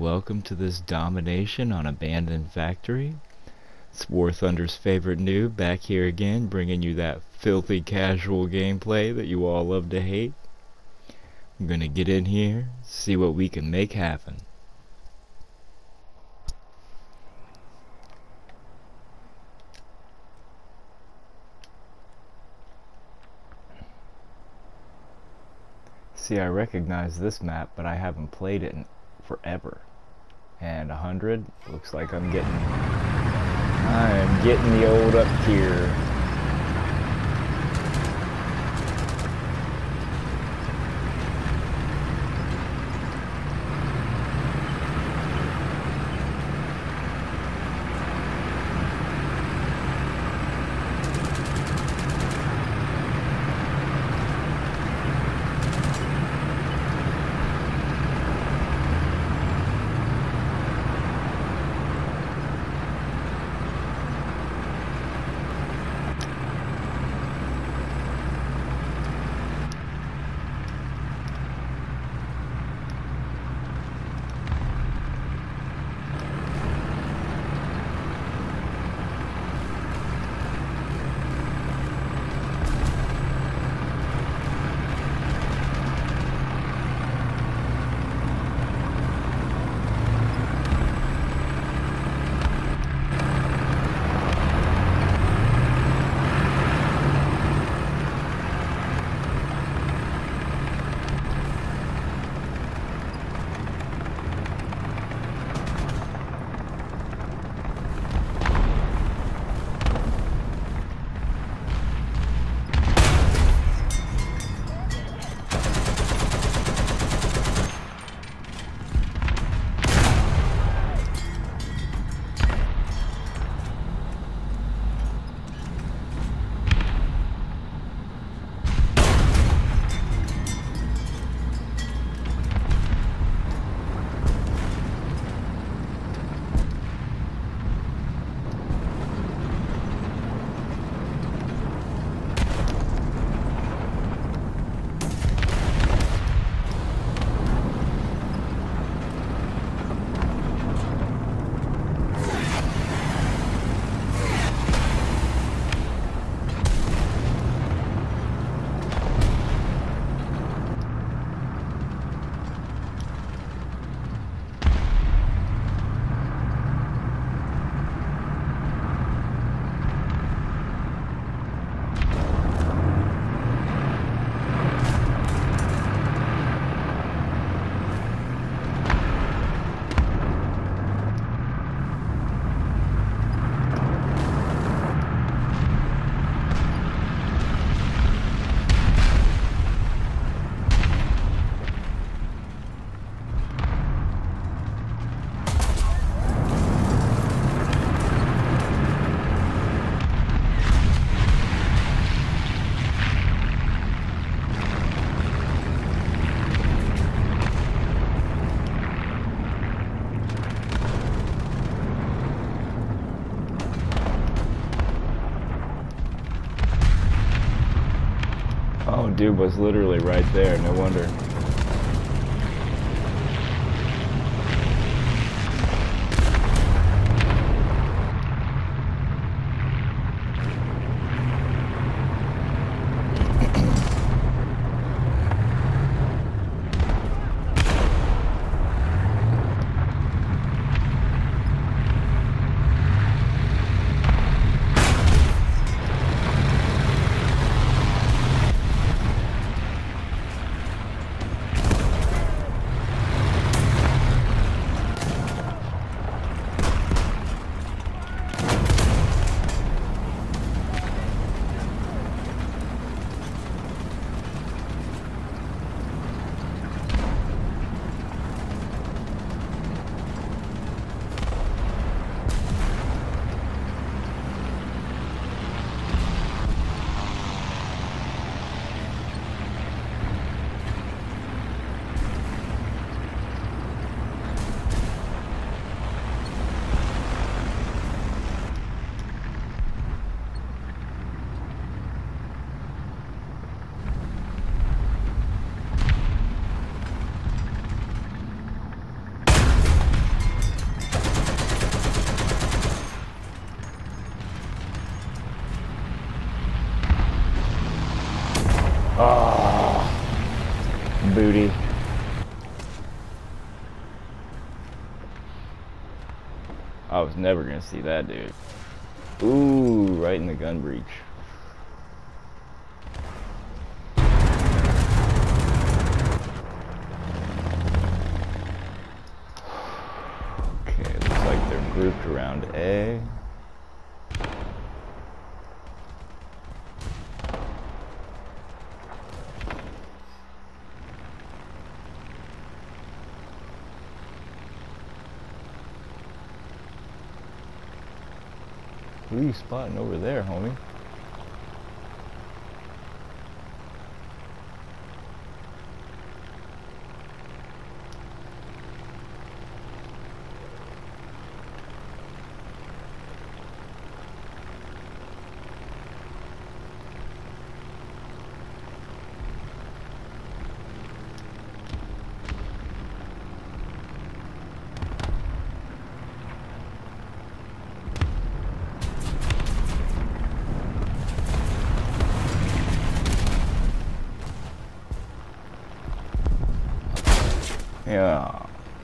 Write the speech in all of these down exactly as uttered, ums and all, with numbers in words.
welcome to this domination on Abandoned Factory. It's War Thunder's favorite noob back here again, bringing you that filthy casual gameplay that you all love to hate. I'm gonna get in here, see what we can make happen. See, I recognize this map, but I haven't played it in forever. And a hundred looks like I'm getting I am getting the old up here. Oh, dude was literally right there, no wonder. I was never gonna see that, dude. Ooh, right in the gun breach. Okay, looks like they're grouped around A. Who are you spotting over there, homie? Yeah.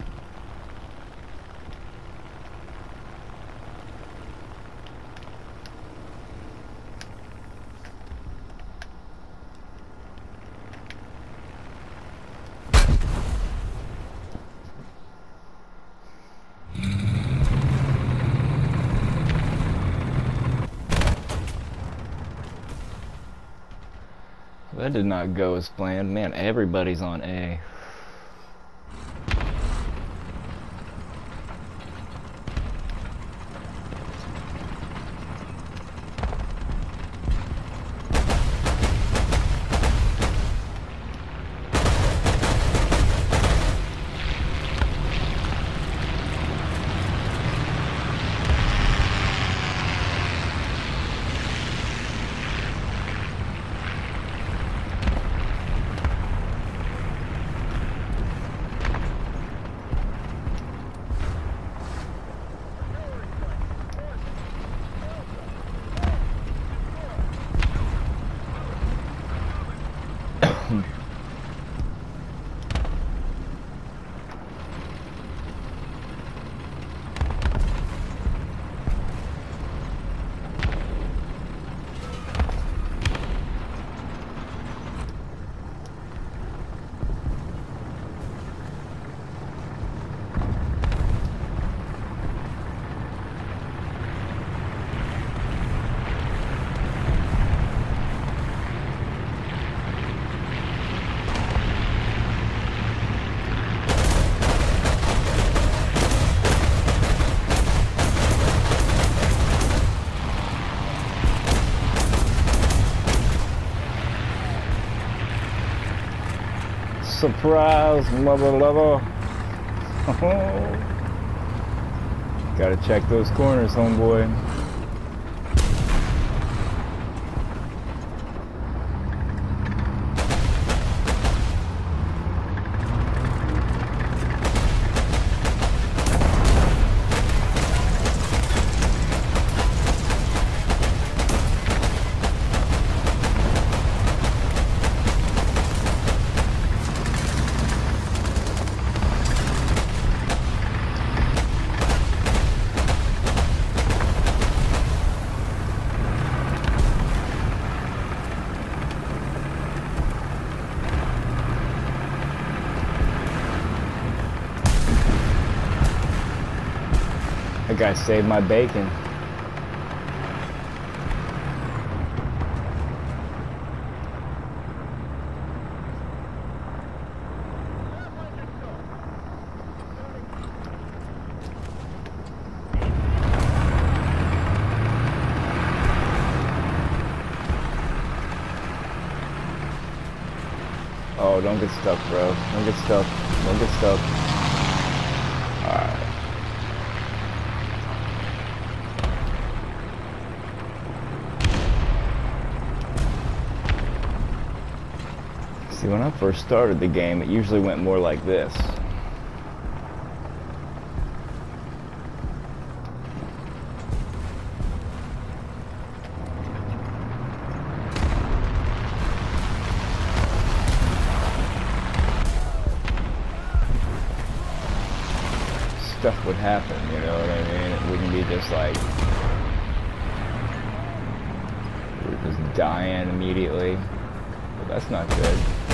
That did not go as planned. Man, everybody's on A. Surprise, mother lover. Gotta check those corners, homeboy. That guy saved my bacon. Oh, don't get stuck, bro. Don't get stuck. Don't get stuck. Alright. See, when I first started the game, it usually went more like this. stuff would happen, you know what I mean? It wouldn't be just like we're just dying immediately. But that's not good.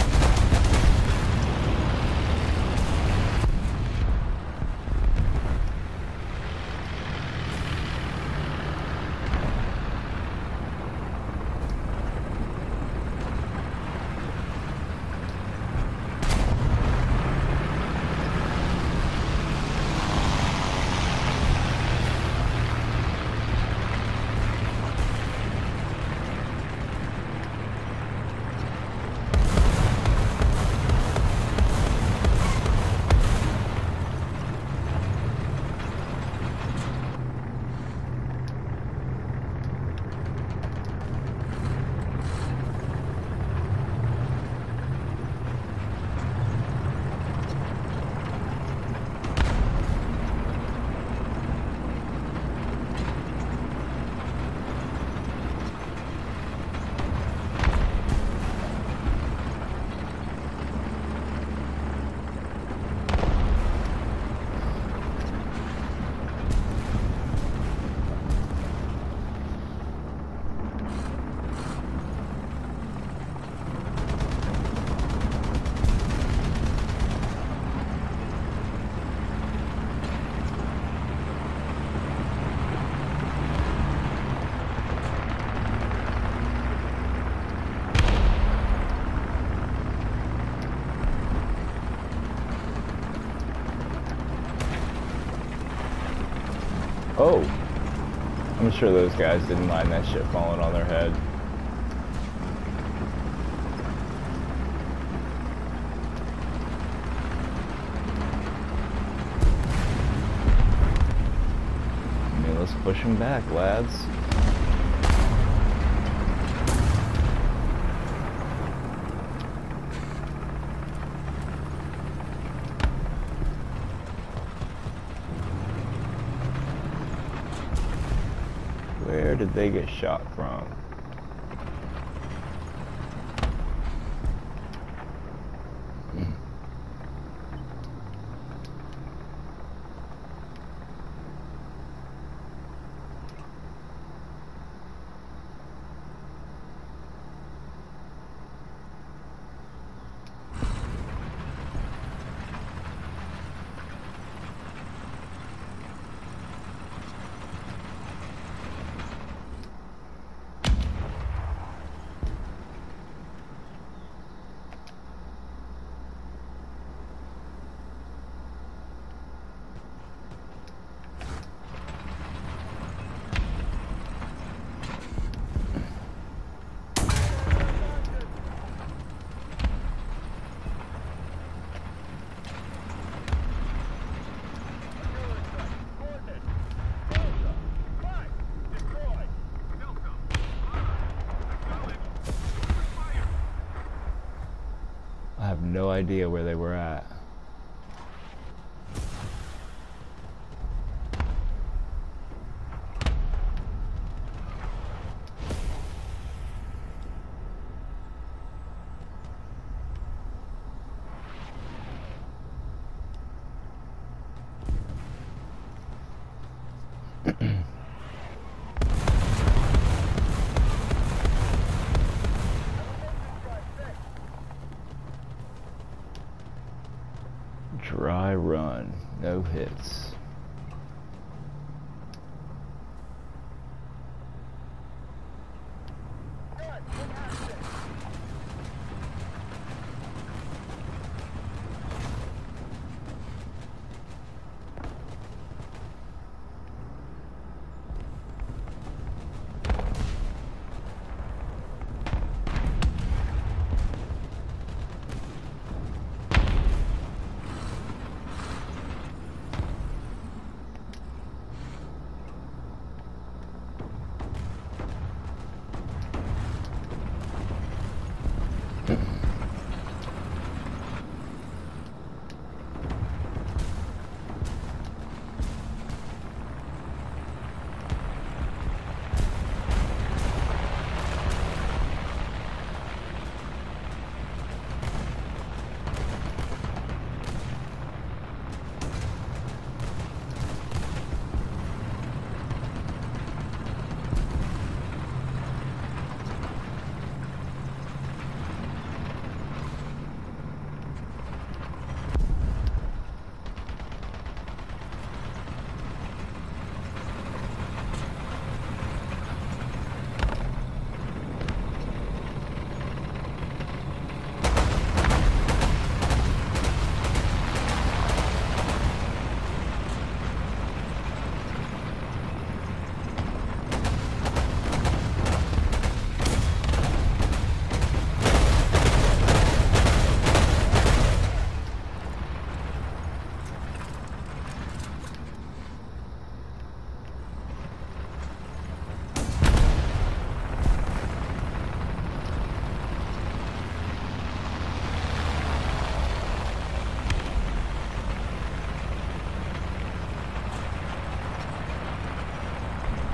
Oh, I'm sure those guys didn't mind that shit falling on their head. I mean, let's push them back, lads. Where did they get shot from? I have no idea where they were at.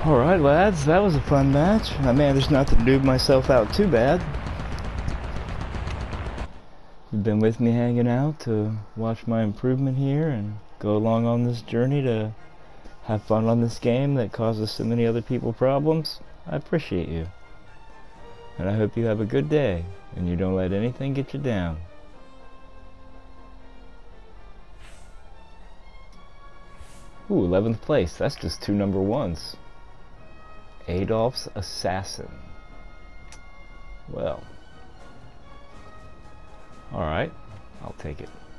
Alright lads, that was a fun match. I managed not to noob myself out too bad. You've been with me hanging out to watch my improvement here and go along on this journey to have fun on this game that causes so many other people problems. I appreciate you. And I hope you have a good day and you don't let anything get you down. Ooh, eleventh place. That's just two number ones. Adolph's Assassin. Well. Alright. I'll take it.